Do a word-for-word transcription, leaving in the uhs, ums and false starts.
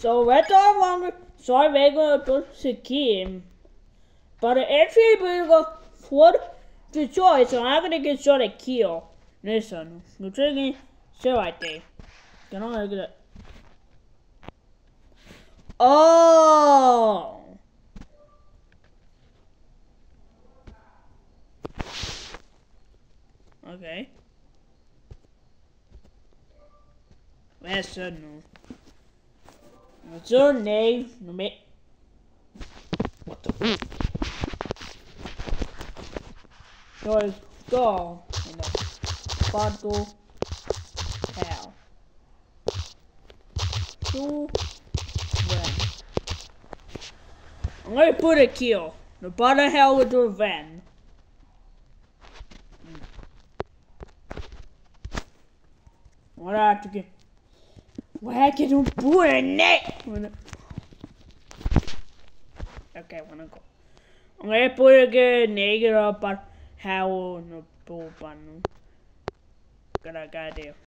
So red dot one, so I regular to scheme. But actually we got four to choice, so I'm gonna get shot a kill. Listen, we're taking so right there. Can I get it? Oh. Okay. Where's your name? What's your name? No me. What the? Guys, go. You know, bottle. Hell. Two. Then. I'm gonna put a kill. The bottom hell with the van. What I have to get? Where can you put a net? Okay, I wanna go. I'm gonna put a good negative, but how no button. Good idea.